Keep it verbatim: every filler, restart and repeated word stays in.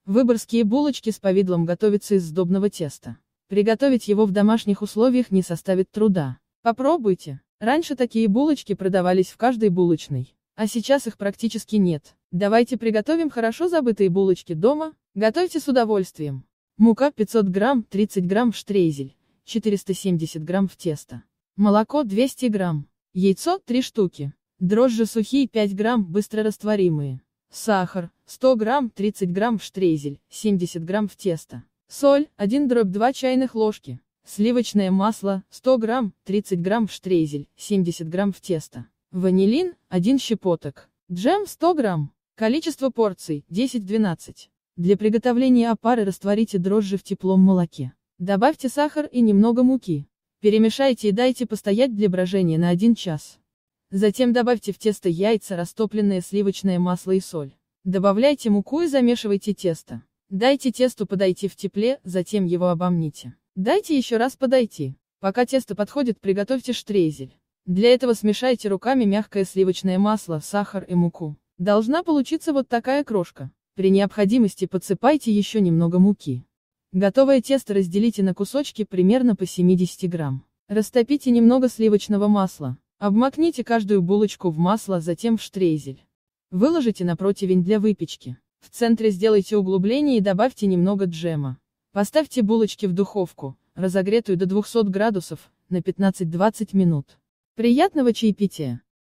Выборгские булочки с повидлом готовятся из сдобного теста. Приготовить его в домашних условиях не составит труда. Попробуйте. Раньше такие булочки продавались в каждой булочной, а сейчас их практически нет. Давайте приготовим хорошо забытые булочки дома. Готовьте с удовольствием. Мука пятьсот грамм, тридцать грамм в штрейзель, четыреста семьдесят грамм в тесто. Молоко двести грамм. Яйцо три штуки. Дрожжи сухие пять грамм, быстрорастворимые. Сахар сто грамм, тридцать грамм в штрейзель, семьдесят грамм в тесто. Соль один дробь два чайных ложки. Сливочное масло сто грамм, тридцать грамм в штрейзель, семьдесят грамм в тесто. Ванилин один щепоток. Джем сто грамм. Количество порций десять-двенадцать. Для приготовления опары растворите дрожжи в теплом молоке. Добавьте сахар и немного муки. Перемешайте и дайте постоять для брожения на один час. Затем добавьте в тесто яйца, растопленное сливочное масло и соль. Добавляйте муку и замешивайте тесто. Дайте тесту подойти в тепле, затем его обомните. Дайте еще раз подойти. Пока тесто подходит, приготовьте штрейзель. Для этого смешайте руками мягкое сливочное масло, сахар и муку. Должна получиться вот такая крошка. При необходимости подсыпайте еще немного муки. Готовое тесто разделите на кусочки примерно по семьдесят грамм. Растопите немного сливочного масла. Обмакните каждую булочку в масло, затем в штрейзель. Выложите на противень для выпечки. В центре сделайте углубление и добавьте немного джема. Поставьте булочки в духовку, разогретую до двухсот градусов, на пятнадцать-двадцать минут. Приятного чаепития!